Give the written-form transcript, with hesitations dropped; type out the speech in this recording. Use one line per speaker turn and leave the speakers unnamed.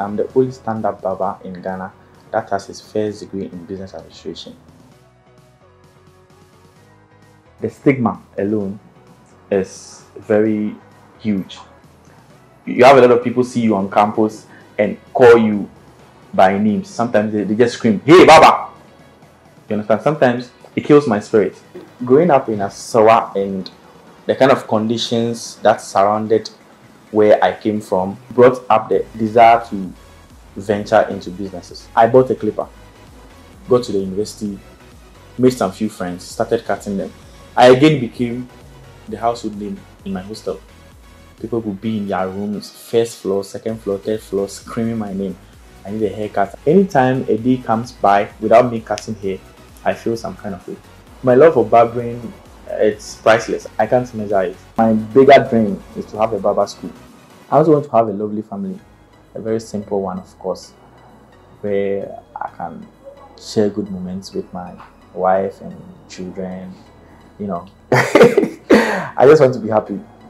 I'm the only stand-up barber in Ghana that has his first degree in business administration. The stigma alone is very huge. You have a lot of people see you on campus and call you by names. Sometimes they just scream, "Hey, Baba!" You understand? Sometimes it kills my spirit. Growing up in Asesewa and the kind of conditions that surrounded where I came from brought up the desire to venture into businesses. I bought a clipper, got to the university, made some few friends, started cutting them. I again became the household name in my hostel. People would be in their rooms, first floor, second floor, third floor, screaming my name. I need a haircut. Anytime a day comes by without me cutting hair, I feel some kind of way. My love for barbering, it's priceless. I can't measure it. My bigger dream is to have a barber school. I also want to have a lovely family, a very simple one, of course, where I can share good moments with my wife and children. I just want to be happy.